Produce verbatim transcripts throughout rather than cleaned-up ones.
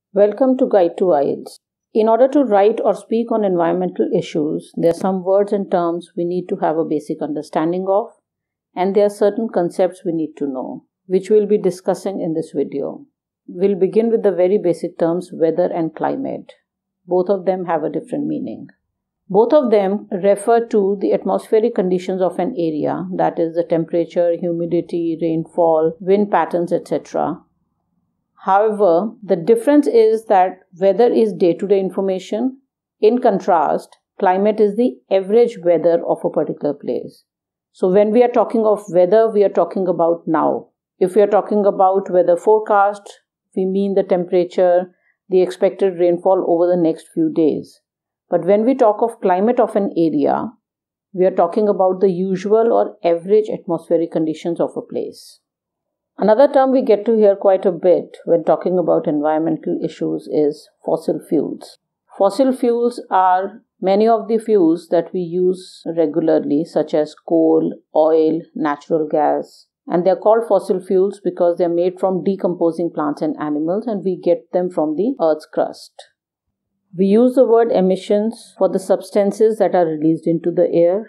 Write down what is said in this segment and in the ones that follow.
Welcome to Guide to I E L T S. In order to write or speak on environmental issues, there are some words and terms we need to have a basic understanding of, and there are certain concepts we need to know, which we'll be discussing in this video. We'll begin with the very basic terms weather and climate. Both of them have a different meaning. Both of them refer to the atmospheric conditions of an area, that is the temperature, humidity, rainfall, wind patterns, et cetera. However, the difference is that weather is day-to-day information. In contrast, climate is the average weather of a particular place. So when we are talking of weather, we are talking about now. If we are talking about weather forecast, we mean the temperature, the expected rainfall over the next few days. But when we talk of climate of an area, we are talking about the usual or average atmospheric conditions of a place. Another term we get to hear quite a bit when talking about environmental issues is fossil fuels. Fossil fuels are many of the fuels that we use regularly, such as coal, oil, natural gas. And they are called fossil fuels because they are made from decomposing plants and animals, and we get them from the Earth's crust. We use the word emissions for the substances that are released into the air.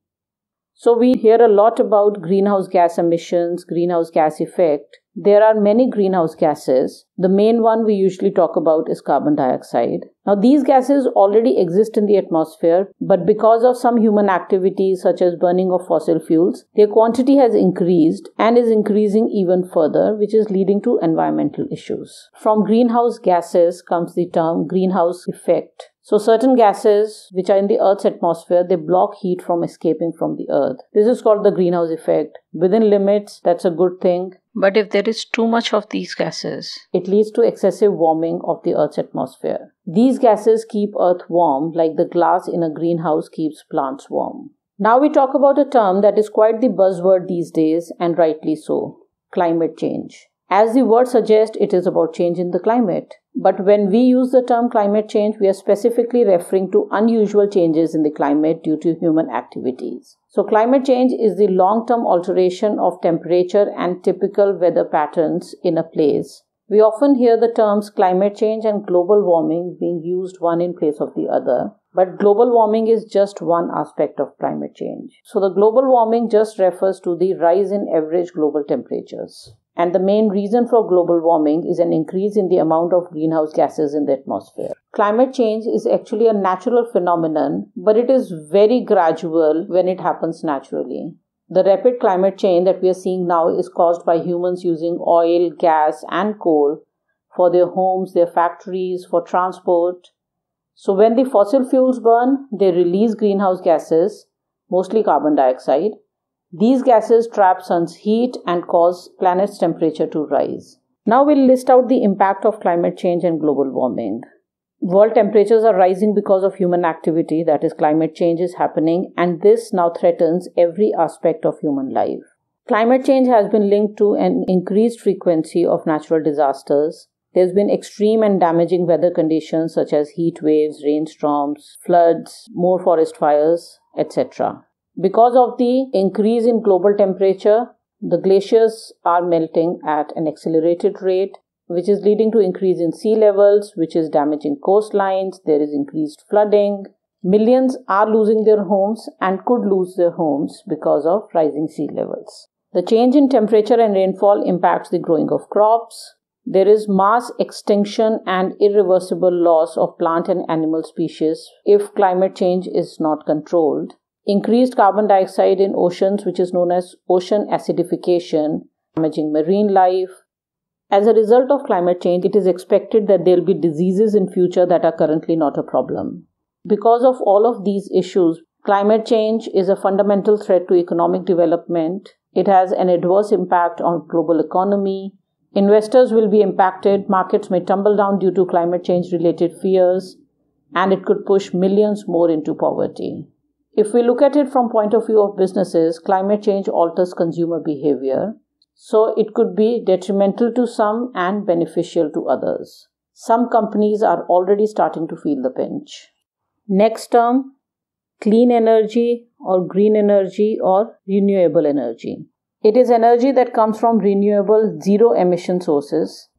So we hear a lot about greenhouse gas emissions, greenhouse gas effect. There are many greenhouse gases. The main one we usually talk about is carbon dioxide. Now these gases already exist in the atmosphere, but because of some human activities such as burning of fossil fuels, their quantity has increased and is increasing even further, which is leading to environmental issues. From greenhouse gases comes the term greenhouse effect. So certain gases which are in the Earth's atmosphere, they block heat from escaping from the Earth. This is called the greenhouse effect. Within limits, that's a good thing. But if there is too much of these gases, it leads to excessive warming of the Earth's atmosphere. These gases keep Earth warm like the glass in a greenhouse keeps plants warm. Now we talk about a term that is quite the buzzword these days, and rightly so: climate change. As the word suggests, it is about change in the climate. But when we use the term climate change, we are specifically referring to unusual changes in the climate due to human activities. So climate change is the long-term alteration of temperature and typical weather patterns in a place. We often hear the terms climate change and global warming being used one in place of the other. But global warming is just one aspect of climate change. So the global warming just refers to the rise in average global temperatures. And the main reason for global warming is an increase in the amount of greenhouse gases in the atmosphere. Climate change is actually a natural phenomenon, but it is very gradual when it happens naturally. The rapid climate change that we are seeing now is caused by humans using oil, gas, and coal for their homes, their factories, for transport. So when the fossil fuels burn, they release greenhouse gases, mostly carbon dioxide. These gases trap sun's heat and cause planet's temperature to rise. Now we'll list out the impact of climate change and global warming. World temperatures are rising because of human activity, that is, climate change is happening, and this now threatens every aspect of human life. Climate change has been linked to an increased frequency of natural disasters. There's been extreme and damaging weather conditions such as heat waves, rainstorms, floods, more forest fires, et cetera. Because of the increase in global temperature, the glaciers are melting at an accelerated rate, which is leading to increase in sea levels, which is damaging coastlines. There is increased flooding. Millions are losing their homes and could lose their homes because of rising sea levels. The change in temperature and rainfall impacts the growing of crops. There is mass extinction and irreversible loss of plant and animal species if climate change is not controlled. Increased carbon dioxide in oceans, which is known as ocean acidification, damaging marine life. As a result of climate change, it is expected that there will be diseases in future that are currently not a problem. Because of all of these issues, climate change is a fundamental threat to economic development. It has an adverse impact on global economy. Investors will be impacted, markets may tumble down due to climate change related fears, and it could push millions more into poverty. If we look at it from point of view of businesses, climate change alters consumer behavior, so it could be detrimental to some and beneficial to others. Some companies are already starting to feel the pinch. Next term, clean energy or green energy or renewable energy. It is energy that comes from renewable zero-emission sources.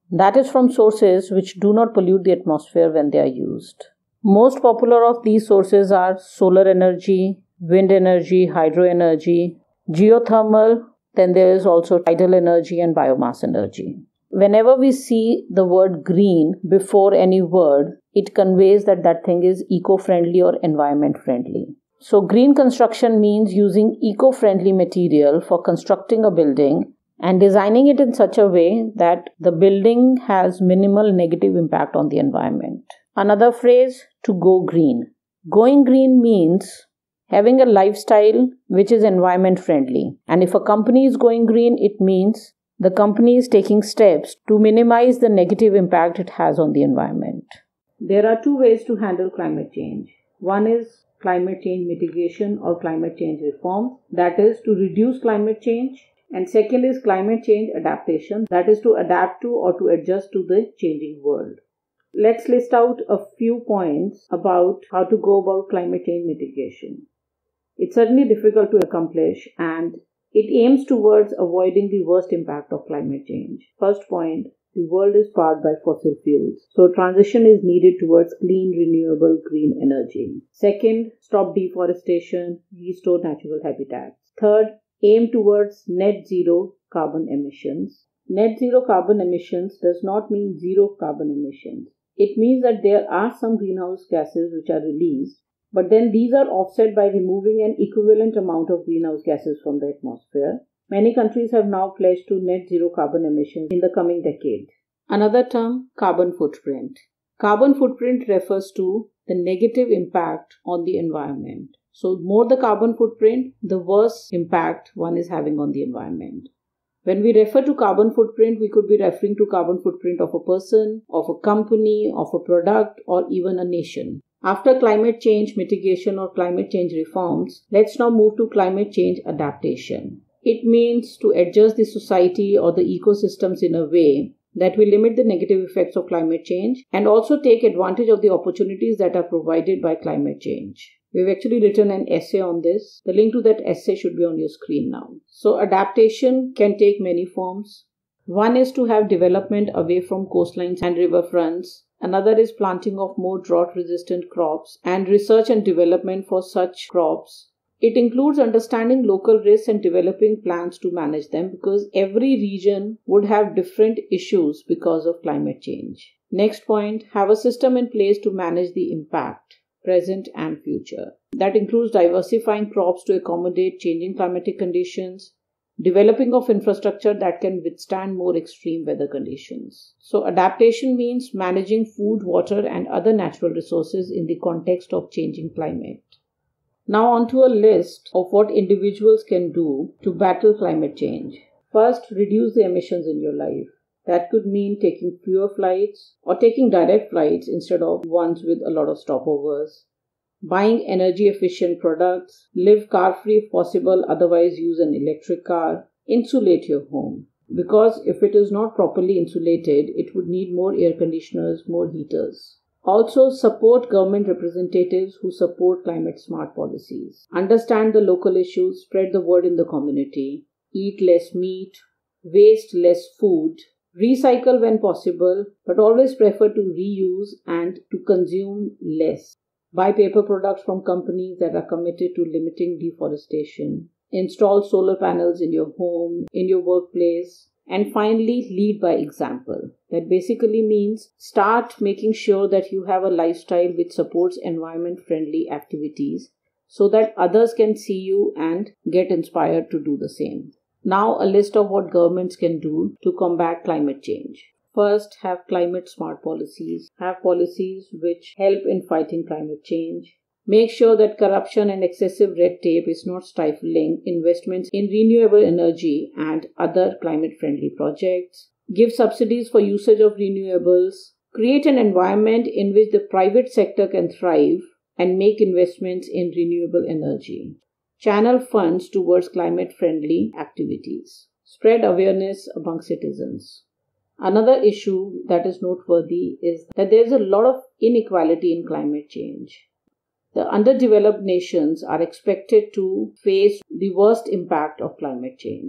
That is from sources which do not pollute the atmosphere when they are used. Most popular of these sources are solar energy, wind energy, hydro energy, geothermal, then there is also tidal energy and biomass energy. Whenever we see the word green before any word, it conveys that that thing is eco-friendly or environment-friendly. So green construction means using eco-friendly material for constructing a building and designing it in such a way that the building has minimal negative impact on the environment. Another phrase, to go green. Going green means having a lifestyle which is environment friendly. And if a company is going green, it means the company is taking steps to minimize the negative impact it has on the environment. There are two ways to handle climate change. One is climate change mitigation or climate change reform, that is to reduce climate change. And second is climate change adaptation, that is to adapt to or to adjust to the changing world. Let's list out a few points about how to go about climate change mitigation. It's certainly difficult to accomplish and it aims towards avoiding the worst impact of climate change. First point, the world is powered by fossil fuels, so transition is needed towards clean, renewable, green energy. Second, stop deforestation, restore natural habitats. Third, aim towards net zero carbon emissions. Net zero carbon emissions does not mean zero carbon emissions. It means that there are some greenhouse gases which are released, but then these are offset by removing an equivalent amount of greenhouse gases from the atmosphere. Many countries have now pledged to net zero carbon emissions in the coming decade. Another term, carbon footprint. Carbon footprint refers to the negative impact on the environment. So, more the carbon footprint, the worse impact one is having on the environment. When we refer to carbon footprint, we could be referring to carbon footprint of a person, of a company, of a product, or even a nation. After climate change mitigation or climate change reforms, let's now move to climate change adaptation. It means to adjust the society or the ecosystems in a way that will limit the negative effects of climate change and also take advantage of the opportunities that are provided by climate change. We've actually written an essay on this. The link to that essay should be on your screen now. So adaptation can take many forms. One is to have development away from coastlines and riverfronts. Another is planting of more drought-resistant crops and research and development for such crops. It includes understanding local risks and developing plans to manage them because every region would have different issues because of climate change. Next point, have a system in place to manage the impact, present and future. That includes diversifying crops to accommodate changing climatic conditions, developing of infrastructure that can withstand more extreme weather conditions. So adaptation means managing food, water and other natural resources in the context of changing climate. Now on to a list of what individuals can do to battle climate change. First, reduce the emissions in your life. That could mean taking fewer flights or taking direct flights instead of ones with a lot of stopovers. Buying energy efficient products. Live car free if possible, otherwise use an electric car. Insulate your home. Because if it is not properly insulated, it would need more air conditioners, more heaters. Also, support government representatives who support climate smart policies. Understand the local issues, spread the word in the community. Eat less meat, waste less food. Recycle when possible, but always prefer to reuse and to consume less. Buy paper products from companies that are committed to limiting deforestation. Install solar panels in your home, in your workplace. And finally, lead by example. That basically means start making sure that you have a lifestyle which supports environment-friendly activities so that others can see you and get inspired to do the same. Now, a list of what governments can do to combat climate change. First, have climate smart policies. Have policies which help in fighting climate change. Make sure that corruption and excessive red tape is not stifling investments in renewable energy and other climate-friendly projects. Give subsidies for usage of renewables. Create an environment in which the private sector can thrive and make investments in renewable energy. Channel funds towards climate-friendly activities. Spread awareness among citizens. Another issue that is noteworthy is that there is a lot of inequality in climate change. The underdeveloped nations are expected to face the worst impact of climate change.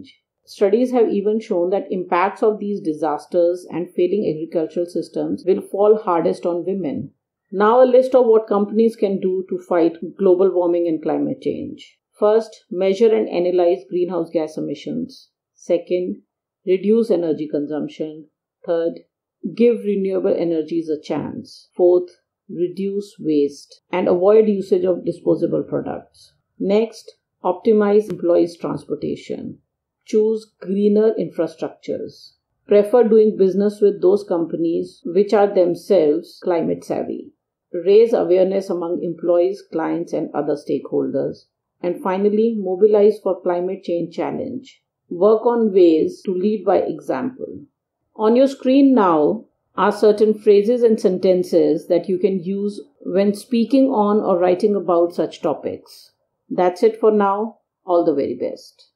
Studies have even shown that impacts of these disasters and failing agricultural systems will fall hardest on women. Now, a list of what companies can do to fight global warming and climate change. First, measure and analyze greenhouse gas emissions. Second, reduce energy consumption. Third, give renewable energies a chance. Fourth, reduce waste and avoid usage of disposable products. Next, optimize employees' transportation. Choose greener infrastructures. Prefer doing business with those companies which are themselves climate savvy. Raise awareness among employees, clients, and other stakeholders. And finally, mobilize for climate change challenge. Work on ways to lead by example. On your screen now are certain phrases and sentences that you can use when speaking on or writing about such topics. That's it for now. All the very best.